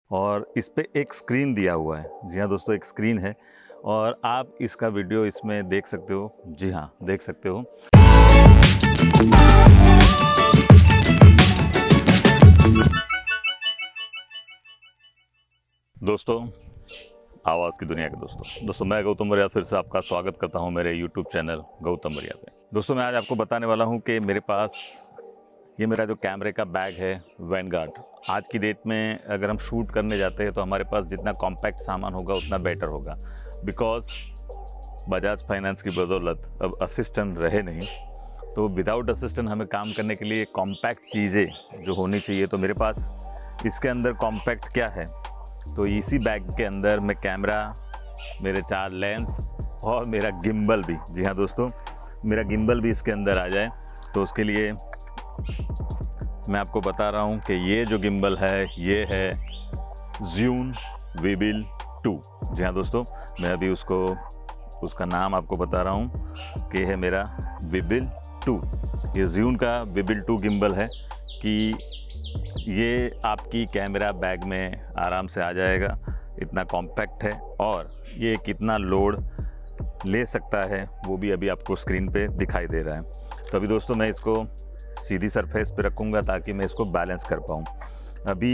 और इस पे एक स्क्रीन दिया हुआ है। जी हाँ दोस्तों, एक स्क्रीन है और आप इसका वीडियो इसमें देख सकते हो। जी हाँ, देख सकते हो। दोस्तों, आवाज़ की दुनिया के दोस्तों मैं गौतम बरिया फिर से आपका स्वागत करता हूं मेरे YouTube चैनल गौतम बरिया पे। दोस्तों, मैं आज आपको बताने वाला हूं कि मेरे पास ये मेरा जो कैमरे का बैग है वैनगार्ड। आज की डेट में अगर हम शूट करने जाते हैं तो हमारे पास जितना कॉम्पैक्ट सामान होगा उतना बेटर होगा, बिकॉज बजाज फाइनेंस की बदौलत अब असिस्टेंट रहे नहीं, तो विदाउट असिस्टेंट हमें काम करने के लिए कॉम्पैक्ट चीज़ें जो होनी चाहिए। तो मेरे पास इसके अंदर कॉम्पैक्ट क्या है, तो इसी बैग के अंदर मैं कैमरा, मेरे 4 लेंस और मेरा गिम्बल भी, जी हाँ दोस्तों, मेरा गिम्बल भी इसके अंदर आ जाए। तो उसके लिए मैं आपको बता रहा हूँ कि ये जो गिम्बल है ये है ज़ूम विबिल 2। जी हाँ दोस्तों, मैं अभी उसका नाम आपको बता रहा हूँ कि है मेरा विबिल 2। ये ज़ूम का विबिल 2 गिम्बल है कि ये आपकी कैमरा बैग में आराम से आ जाएगा, इतना कॉम्पैक्ट है और ये कितना लोड ले सकता है वो भी अभी आपको स्क्रीन पे दिखाई दे रहा है। तो अभी दोस्तों मैं इसको सीधी सरफेस पे रखूँगा ताकि मैं इसको बैलेंस कर पाऊँ। अभी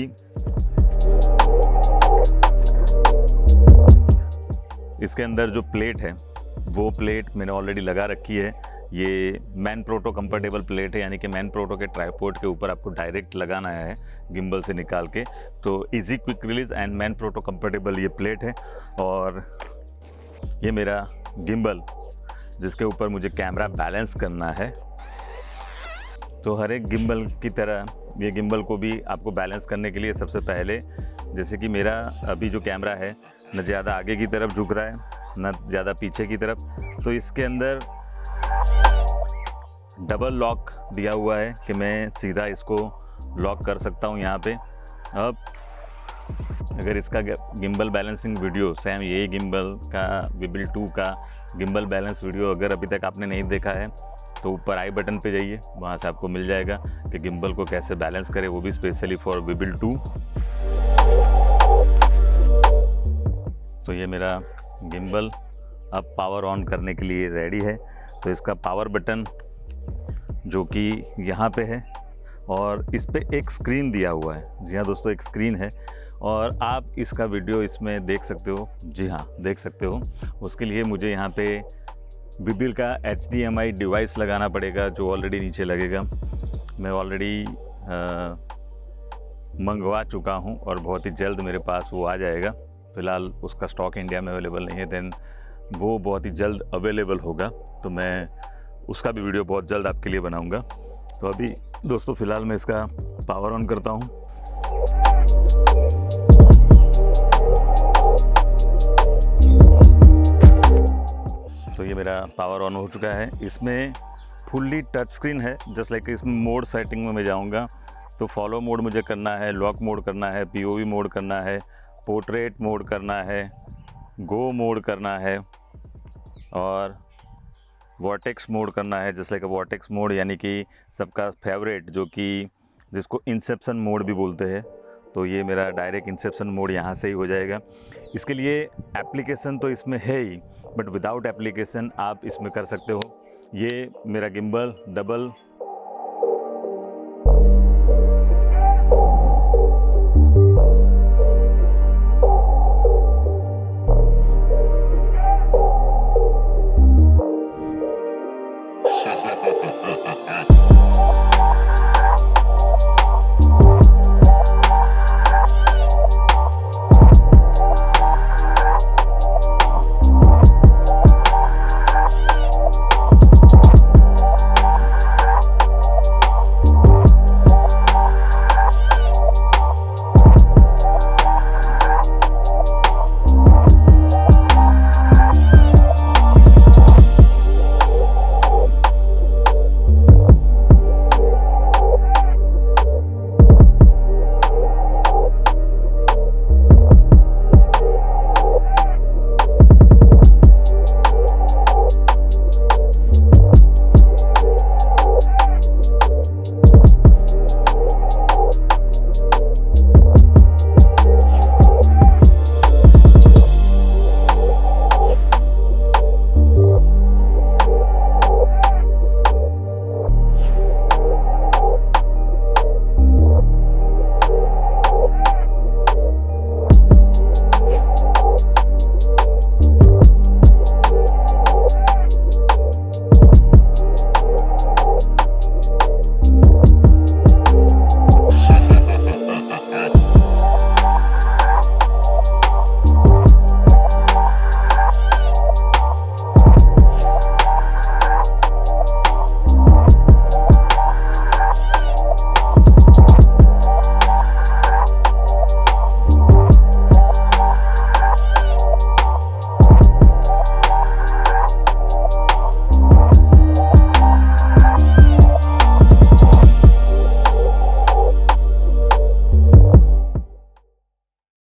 इसके अंदर जो प्लेट है वो प्लेट मैंने ऑलरेडी लगा रखी है। ये मैनफ्रोटो कंफर्टेबल प्लेट है, यानी कि मैनफ्रोटो के ट्राइपॉड के ऊपर आपको डायरेक्ट लगाना है गिम्बल से निकाल के। तो easy quick release and Manfrotto comfortable ये प्लेट है। और ये मेरा गिम्बल जिसके ऊपर मुझे कैमरा बैलेंस करना है। तो हर एक गिम्बल की तरह ये गिम्बल को भी आपको बैलेंस करने के लिए सबसे पहले, जैसे कि मेरा अभी जो कैमरा है न ज़्यादा आगे की तरफ झुक रहा है न ज़्यादा पीछे की तरफ, तो इसके अंदर डबल लॉक दिया हुआ है कि मैं सीधा इसको लॉक कर सकता हूँ यहाँ पे। अब अगर इसका गिम्बल बैलेंसिंग वीडियो, सेम यही गिम्बल का विबिल 2 का गिम्बल बैलेंस वीडियो अगर अभी तक आपने नहीं देखा है तो ऊपर आई बटन पे जाइए, वहाँ से आपको मिल जाएगा कि गिम्बल को कैसे बैलेंस करें, वो भी स्पेशली फॉर विबिल 2। तो ये मेरा गिम्बल अब पावर ऑन करने के लिए रेडी है। तो इसका पावर बटन जो कि यहाँ पे है और इस पे एक स्क्रीन दिया हुआ है। जी हाँ दोस्तों, एक स्क्रीन है और आप इसका वीडियो इसमें देख सकते हो। जी हाँ, देख सकते हो। उसके लिए मुझे यहाँ पे विबिल का HDMI डिवाइस लगाना पड़ेगा जो ऑलरेडी नीचे लगेगा। मैं ऑलरेडी मंगवा चुका हूँ और बहुत ही जल्द मेरे पास वो आ जाएगा। फ़िलहाल उसका स्टॉक इंडिया में अवेलेबल नहीं है, देन वो बहुत ही जल्द अवेलेबल होगा, तो मैं उसका भी वीडियो बहुत जल्द आपके लिए बनाऊंगा। तो अभी दोस्तों फ़िलहाल मैं इसका पावर ऑन करता हूँ। तो ये मेरा पावर ऑन हो चुका है। इसमें फुल्ली टच स्क्रीन है, जस्ट लाइक इसमें मोड सेटिंग में मैं जाऊंगा तो फॉलो मोड मुझे करना है, लॉक मोड करना है, POV मोड करना है, पोर्ट्रेट मोड करना है, गो मोड करना है और वॉर्टेक्स मोड करना है। जैसे कि वॉर्टेक्स मोड यानी कि सबका फेवरेट, जो कि जिसको इंसेप्शन मोड भी बोलते हैं, तो ये मेरा डायरेक्ट इंसेप्शन मोड यहाँ से ही हो जाएगा। इसके लिए एप्लीकेशन तो इसमें है ही, बट विदाउट एप्लीकेशन आप इसमें कर सकते हो। ये मेरा गिम्बल डबल